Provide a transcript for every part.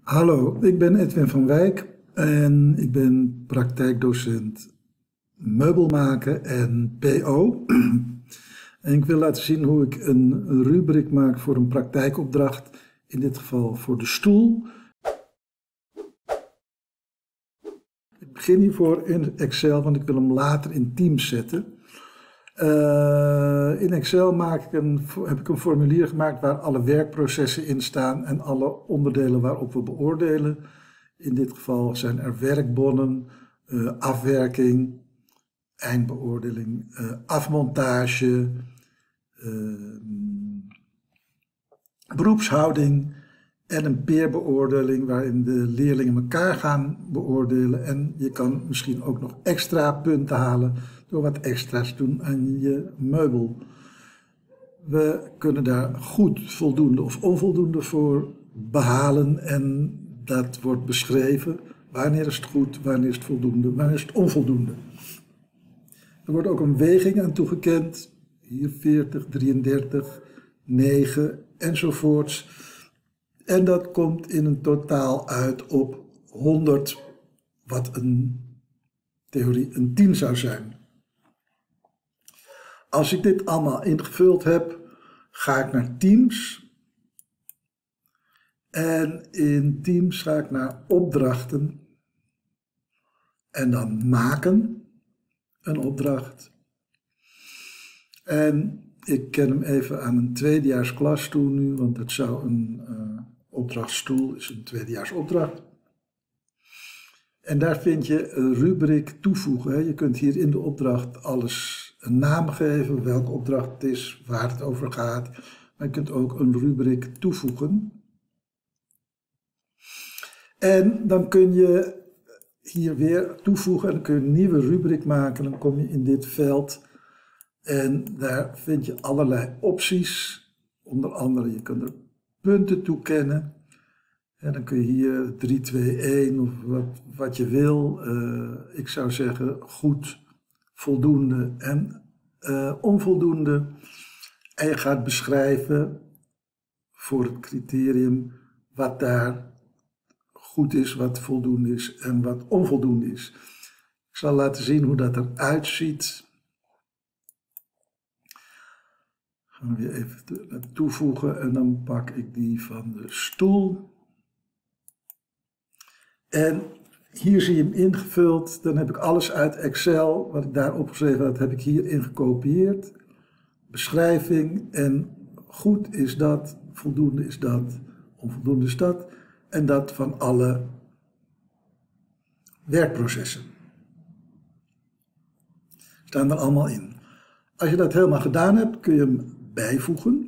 Hallo, ik ben Edwin van Wijk en ik ben praktijkdocent meubelmaken en PO. En ik wil laten zien hoe ik een rubriek maak voor een praktijkopdracht, in dit geval voor de stoel. Ik begin hiervoor in Excel, want ik wil hem later in Teams zetten. In Excel heb ik een formulier gemaakt waar alle werkprocessen in staan en alle onderdelen waarop we beoordelen. In dit geval zijn er werkbonnen, afwerking, eindbeoordeling, afmontage, beroepshouding en een peerbeoordeling waarin de leerlingen elkaar gaan beoordelen. En je kan misschien ook nog extra punten halen door wat extra's te doen aan je meubel. We kunnen daar goed, voldoende of onvoldoende voor behalen en dat wordt beschreven. Wanneer is het goed, wanneer is het voldoende, wanneer is het onvoldoende. Er wordt ook een weging aan toegekend. Hier 40, 33, 9 enzovoorts. En dat komt in een totaal uit op 100, wat in theorie een 10 zou zijn. Als ik dit allemaal ingevuld heb, ga ik naar Teams. En in Teams ga ik naar opdrachten. En dan maken, een opdracht. En ik ken hem even aan een tweedejaars toe nu, want het zou een opdrachtstoel is een tweedejaars opdracht. En daar vind je een rubriek toevoegen. Je kunt hier in de opdracht alles een naam geven, welke opdracht het is, waar het over gaat. Maar je kunt ook een rubriek toevoegen. En dan kun je hier weer toevoegen en dan kun je een nieuwe rubriek maken. Dan kom je in dit veld en daar vind je allerlei opties. Onder andere, je kunt er punten toekennen. En dan kun je hier 3, 2, 1 of wat je wil. Ik zou zeggen goed, voldoende en onvoldoende. En je gaat beschrijven voor het criterium wat daar goed is, wat voldoende is en wat onvoldoende is. Ik zal laten zien hoe dat eruit ziet. Gaan we weer even toevoegen en dan pak ik die van de stoel. En hier zie je hem ingevuld. Dan heb ik alles uit Excel, wat ik daar opgeschreven had, heb ik hierin gekopieerd. Beschrijving en goed is dat, voldoende is dat, onvoldoende is dat. En dat van alle werkprocessen. Staan er allemaal in. Als je dat helemaal gedaan hebt, kun je hem bijvoegen.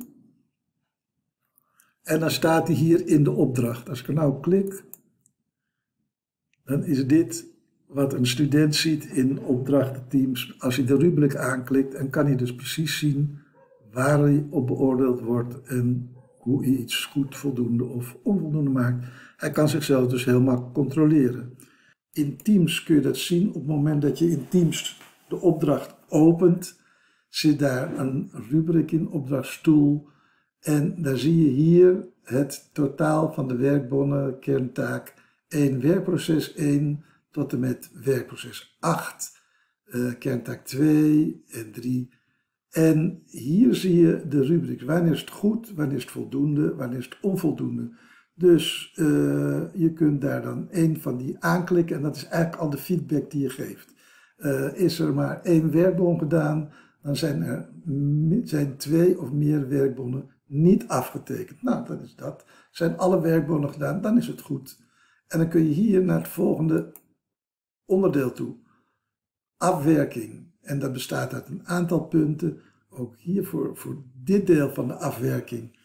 En dan staat hij hier in de opdracht. Als ik er nou klik, dan is dit wat een student ziet in opdrachtenteams. Als hij de rubriek aanklikt, en kan hij dus precies zien waar hij op beoordeeld wordt en hoe hij iets goed, voldoende of onvoldoende maakt. Hij kan zichzelf dus helemaal controleren. In Teams kun je dat zien. Op het moment dat je in Teams de opdracht opent, zit daar een rubriek in, opdrachtstoel. En daar zie je hier het totaal van de werkbonnen, kerntaak 1, werkproces 1 tot en met werkproces 8, kerntaak 2 en 3. En hier zie je de rubriek. Wanneer is het goed, wanneer is het voldoende, wanneer is het onvoldoende. Dus je kunt daar dan één van die aanklikken en dat is eigenlijk al de feedback die je geeft. Is er maar 1 werkbon gedaan, dan zijn 2 of meer werkbonnen niet afgetekend. Nou, dat is dat. Zijn alle werkbonnen gedaan, dan is het goed. En dan kun je hier naar het volgende onderdeel toe. Afwerking. En dat bestaat uit een aantal punten. Ook hier voor dit deel van de afwerking.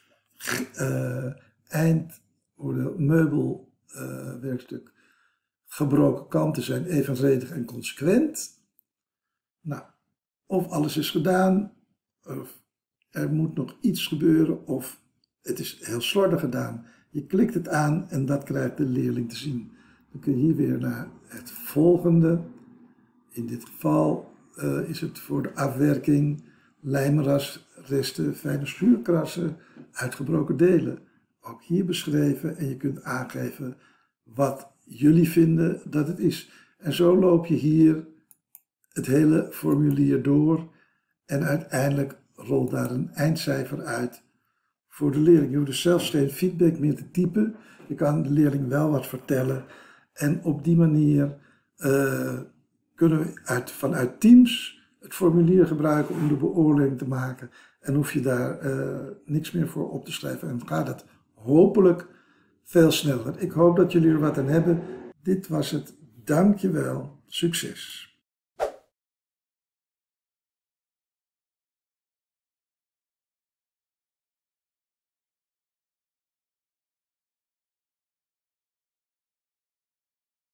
Eindoordeel, meubelwerkstuk. Gebroken kanten zijn evenredig en consequent. Nou, of alles is gedaan, of er moet nog iets gebeuren, of het is heel slordig gedaan. Je klikt het aan en dat krijgt de leerling te zien. Dan kun je hier weer naar het volgende. In dit geval is het voor de afwerking lijmresten, fijne schuurkrassen, uitgebroken delen. ook hier beschreven en je kunt aangeven wat jullie vinden dat het is. En zo loop je hier het hele formulier door en uiteindelijk rolt daar een eindcijfer uit voor de leerling. Je hoeft dus zelfs geen feedback meer te typen. Je kan de leerling wel wat vertellen en op die manier kunnen we vanuit Teams het formulier gebruiken om de beoordeling te maken. En hoef je daar niks meer voor op te schrijven. En gaat het hopelijk veel sneller. Ik hoop dat jullie er wat aan hebben. Dit was het. Dankjewel. Succes.